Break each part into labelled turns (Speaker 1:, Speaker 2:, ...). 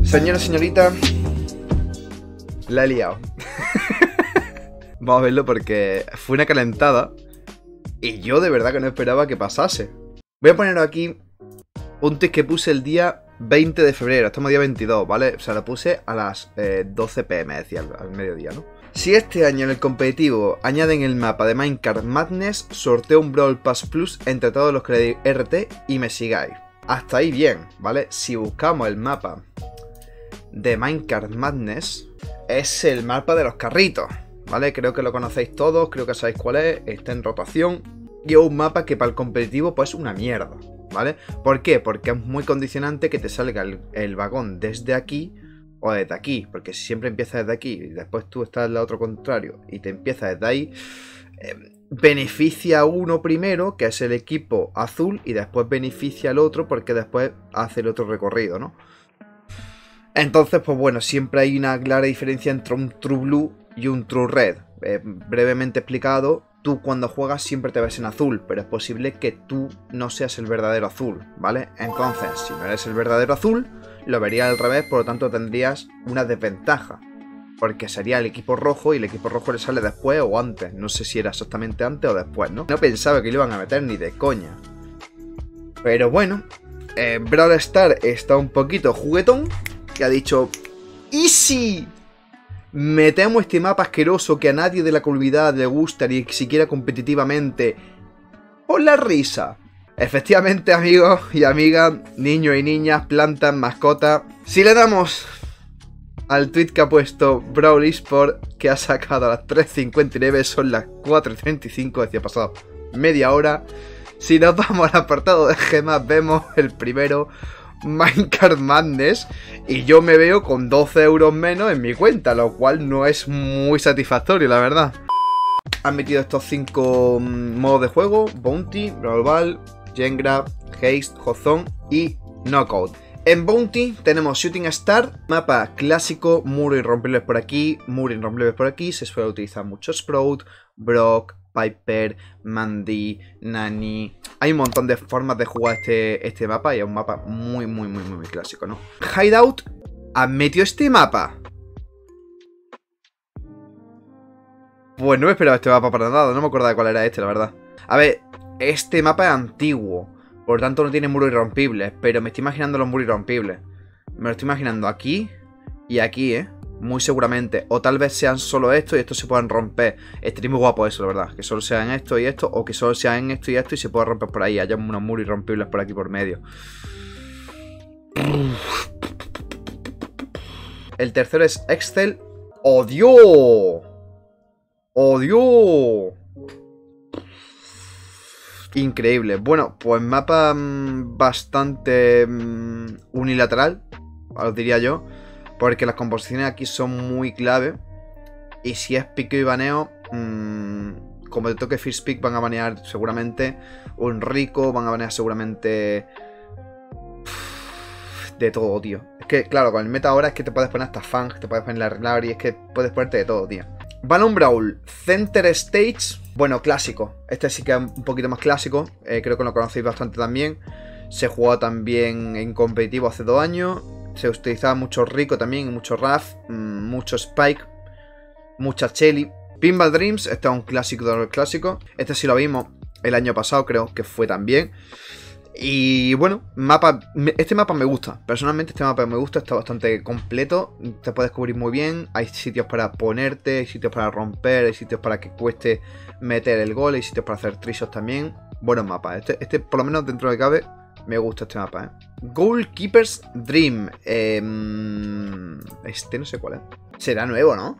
Speaker 1: Señora, señorita, la he liado. Vamos a verlo porque fue una calentada y yo de verdad que no esperaba que pasase. Voy a poner aquí un tweet que puse el día 20 de febrero, estamos día 22, ¿vale? O sea, lo puse a las 12 PM, decía, al mediodía, ¿no? Si este año en el competitivo añaden el mapa de Minecraft Madness, sorteo un Brawl Pass Plus entre todos los que le di RT y me sigáis. Hasta ahí bien, ¿vale? Si buscamos el mapa de Minecraft Madness, es el mapa de los carritos, ¿vale? Creo que lo conocéis todos, creo que sabéis cuál es, está en rotación. Y es un mapa que para el competitivo pues es una mierda, ¿vale? ¿Por qué? Porque es muy condicionante que te salga el vagón desde aquí o desde aquí, porque si siempre empieza desde aquí y después tú estás al otro contrario y te empieza desde ahí, beneficia a uno primero, que es el equipo azul, y después beneficia al otro porque después hace el otro recorrido, ¿no? Entonces, pues bueno, siempre hay una clara diferencia entre un True Blue y un True Red. Brevemente explicado, tú cuando juegas siempre te ves en azul, pero es posible que tú no seas el verdadero azul, ¿vale? Entonces, si no eres el verdadero azul, lo verías al revés, por lo tanto tendrías una desventaja. Porque sería el equipo rojo y el equipo rojo le sale después o antes. No sé si era exactamente antes o después, ¿no? No pensaba que lo iban a meter ni de coña. Pero bueno, Brawl Stars está un poquito juguetón, que ha dicho ¡Easy! Metemos este mapa asqueroso que a nadie de la comunidad le gusta ni siquiera competitivamente por la risa. Efectivamente, amigos y amigas, niños y niñas, plantas, mascotas, si le damos al tweet que ha puesto Brawl Esport, que ha sacado a las 3:59, son las 4:35, decía pasado media hora. Si nos vamos al apartado de gemas, vemos el primero, Minecraft Madness, y yo me veo con 12 euros menos en mi cuenta, lo cual no es muy satisfactorio, la verdad. Han metido estos 5 modos de juego: Bounty, Brawl Ball, Jengrab, Haste, Hozone y Knockout. En Bounty tenemos Shooting Star, mapa clásico, muro irrompibles por aquí, muro irrompibles por aquí. Se suele utilizar mucho Sprout, Brock, Piper, Mandy, Nani. Hay un montón de formas de jugar este mapa y es un mapa muy clásico, ¿no? Hideout han metido este mapa. Pues no me esperaba este mapa para nada, no me acordaba de cuál era este, la verdad. A ver, este mapa es antiguo, por lo tanto no tiene muros irrompibles, pero me estoy imaginando los muros irrompibles. Me lo estoy imaginando aquí y aquí, muy seguramente. O tal vez sean solo esto y estos se puedan romper. Estaría muy guapo eso, la verdad. Que solo sean esto y esto, o que solo sean esto y esto y se pueda romper por ahí. Haya unos muros irrompibles por aquí por medio. El tercero es Excel. ¡Oh, Dios! ¡Oh, Dios! Increíble. Bueno, pues mapa bastante unilateral, os diría yo, porque las composiciones aquí son muy clave. Y si es piqueo y baneo, como te toque First Pick, van a banear seguramente un Rico, van a banear seguramente de todo, tío. Es que, claro, con el meta ahora es que te puedes poner hasta Fang, te puedes poner la Regular y es que puedes ponerte de todo, tío. Balloon Brawl, Center Stage. Bueno, clásico. Este sí que es un poquito más clásico. Creo que lo conocéis bastante también. Se jugó también en competitivo hace 2 años. Se utilizaba mucho Rico también, mucho Raf, mucho Spike, mucha Shelly. Pinball Dreams, este es un clásico de los clásicos. Este sí lo vimos el año pasado, creo que fue también. Y bueno, este mapa me gusta. Personalmente este mapa me gusta, está bastante completo. Te puedes cubrir muy bien. Hay sitios para ponerte, hay sitios para romper, hay sitios para que cueste meter el gol, hay sitios para hacer trisos también. Buenos mapas. Este por lo menos dentro de cabe me gusta este mapa, Goalkeeper's Dream. Este no sé cuál es. Será nuevo, ¿no?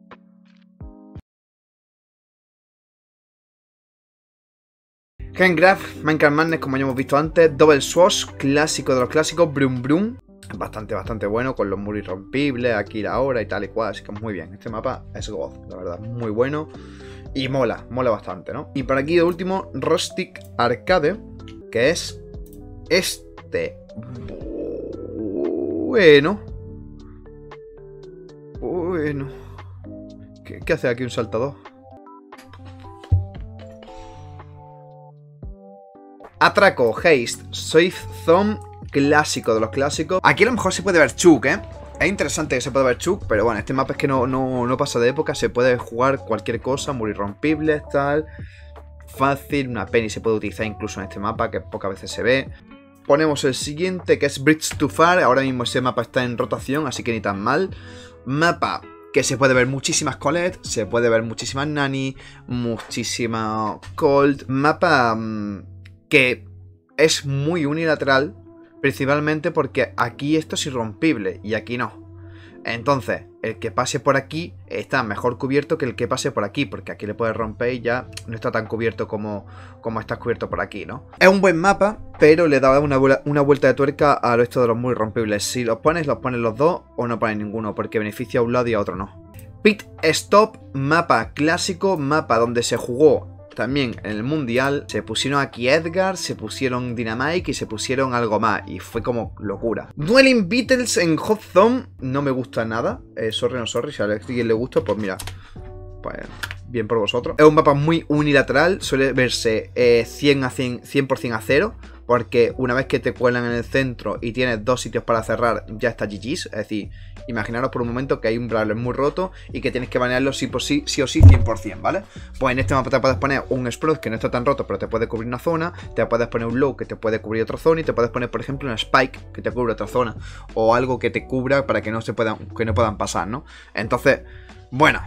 Speaker 1: Handgraph, Minecraft Madness, como ya hemos visto antes. Double Swash, clásico de los clásicos. Brum Brum, bastante bueno, con los muros irrompibles, aquí la hora y tal y cual. Así que muy bien, este mapa es God, la verdad, muy bueno. Y mola bastante, ¿no? Y por aquí de último, Rustic Arcade, que es este. Bueno. ¿Qué hace aquí un saltador? Atraco, Haste, Swift Thumb, clásico de los clásicos. Aquí a lo mejor se puede ver Chuk, Es interesante que se pueda ver Chuk, pero bueno, este mapa es que no pasa de época, se puede jugar cualquier cosa, muy irrompibles, tal. Fácil, una penny se puede utilizar incluso en este mapa, que pocas veces se ve. Ponemos el siguiente, que es Bridge to Far. Ahora mismo ese mapa está en rotación, así que ni tan mal. Mapa que se puede ver muchísimas Colette, se puede ver muchísimas Nani, muchísima Cold. Mapa que es muy unilateral, principalmente porque aquí esto es irrompible y aquí no. Entonces, el que pase por aquí está mejor cubierto que el que pase por aquí, porque aquí le puedes romper y ya no está tan cubierto como estás cubierto por aquí, ¿no? Es un buen mapa, pero le da una vuelta de tuerca a lo esto de los muy rompibles. Si los pones los dos o no pones ninguno, porque beneficia a un lado y a otro no. Pit Stop, mapa clásico, mapa donde se jugó también en el mundial. Se pusieron aquí Edgar, se pusieron Dynamite y se pusieron algo más. Y fue como locura. Dueling Beatles en Hot Zone. No me gusta nada. Sorry, no sorry. Si a alguien le gusta, pues mira. Pues bien por vosotros. Es un mapa muy unilateral. Suele verse 100% a 0. Porque una vez que te cuelan en el centro y tienes dos sitios para cerrar, ya está GG's. Es decir, imaginaros por un momento que hay un brawler muy roto y que tienes que banearlo sí o sí 100%, ¿vale? Pues en este mapa te puedes poner un Sprout que no está tan roto, pero te puede cubrir una zona. Te puedes poner un Low que te puede cubrir otra zona. Y te puedes poner, por ejemplo, un Spike que te cubre otra zona. O algo que te cubra para que no puedan pasar, ¿no? Entonces, bueno,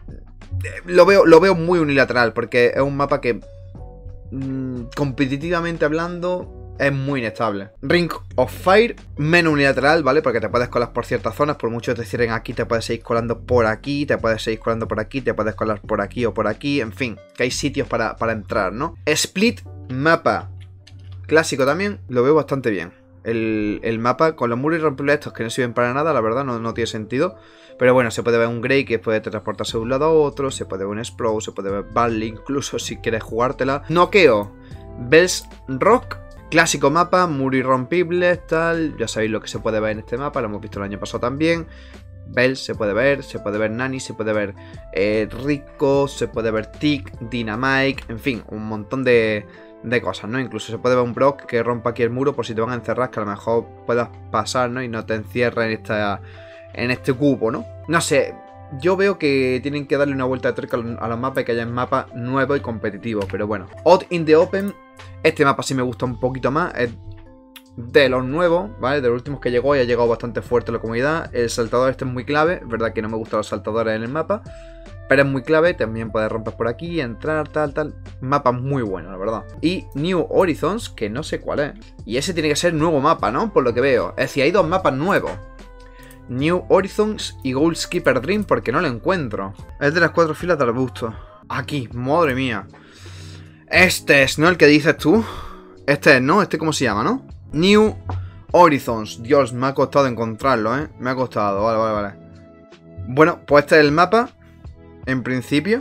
Speaker 1: lo veo muy unilateral porque es un mapa que competitivamente hablando es muy inestable. Ring of Fire, menos unilateral, ¿vale? Porque te puedes colar por ciertas zonas. Por mucho que te cierren aquí, te puedes seguir colando por aquí, te puedes seguir colando por aquí, te puedes colar por aquí o por aquí. En fin, que hay sitios para entrar, ¿no? Split, mapa clásico también, lo veo bastante bien. El mapa con los muros irrompibles estos que no sirven para nada, la verdad, no tiene sentido. Pero bueno, se puede ver un Grey que puede transportarse de un lado a otro, se puede ver un Sprout, se puede ver Barley incluso si quieres jugártela. Noqueo, Bells Rock, clásico mapa, muro irrompibles, tal. Ya sabéis lo que se puede ver en este mapa, lo hemos visto el año pasado también. Bells se puede ver Nani, se puede ver Rico, se puede ver Tick, Dynamite, en fin, un montón de cosas, ¿no? Incluso se puede ver un Brock que rompa aquí el muro por si te van a encerrar, que a lo mejor puedas pasar, ¿no? Y no te encierra en este cubo, ¿no? No sé, yo veo que tienen que darle una vuelta de tuerca a los mapas y que haya mapas nuevos y competitivos, pero bueno. Odd in the Open, este mapa sí me gusta un poquito más, es de los nuevos, ¿vale? De los últimos que llegó y ha llegado bastante fuerte a la comunidad. El saltador este es muy clave, es verdad que no me gustan los saltadores en el mapa, pero es muy clave, también puedes romper por aquí, entrar, tal. Mapa muy bueno, la verdad. Y New Horizons, que no sé cuál es. Y ese tiene que ser nuevo mapa, ¿no? Por lo que veo. Es decir, hay dos mapas nuevos. New Horizons y Goalkeeper Dream, porque no lo encuentro. Es de las 4 filas de arbustos. Aquí, madre mía. Este es, ¿no? El que dices tú. Este es, ¿no? Este cómo se llama, ¿no? New Horizons. Dios, me ha costado encontrarlo, ¿eh? Me ha costado, vale. Bueno, pues este es el mapa, en principio,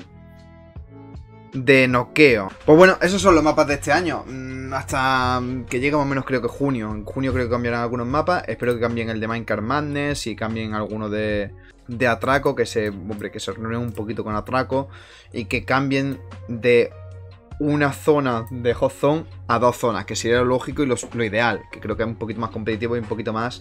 Speaker 1: de noqueo. Pues bueno, esos son los mapas de este año. Hasta que llegue más o menos creo que junio. En junio creo que cambiarán algunos mapas. Espero que cambien el de Minecraft Madness y cambien alguno de atraco. Que se reúnen un poquito con atraco. Y que cambien de una zona de Hot Zone a dos zonas. Que sería lo lógico y lo ideal. Que creo que es un poquito más competitivo y un poquito más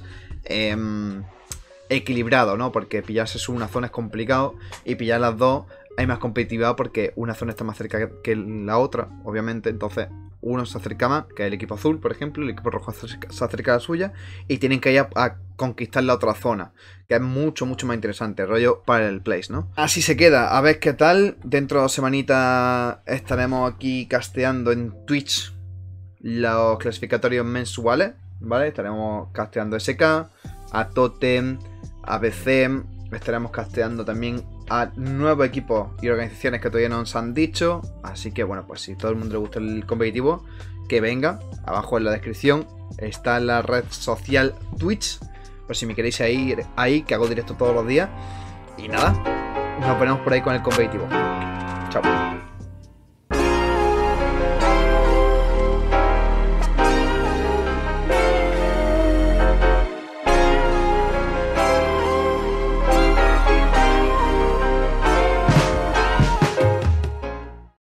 Speaker 1: equilibrado, ¿no? Porque pillarse una zona es complicado. Y pillar las dos hay más competitividad porque una zona está más cerca que la otra, obviamente. Entonces uno se acerca más, que es el equipo azul, por ejemplo. El equipo rojo se acerca a la suya y tienen que ir a conquistar la otra zona, que es mucho más interesante, rollo para el place, ¿no? Así se queda, a ver qué tal. Dentro de 2 semanitas estaremos aquí casteando en Twitch los clasificatorios mensuales, ¿vale? Estaremos casteando SK, a Totem, a BC. Estaremos casteando también a nuevos equipos y organizaciones que todavía no nos han dicho. Así que bueno, pues si todo el mundo le gusta el competitivo, que venga. Abajo en la descripción está la red social Twitch, por si me queréis ir ahí, que hago directo todos los días. Y nada, nos ponemos por ahí con el competitivo. Chao.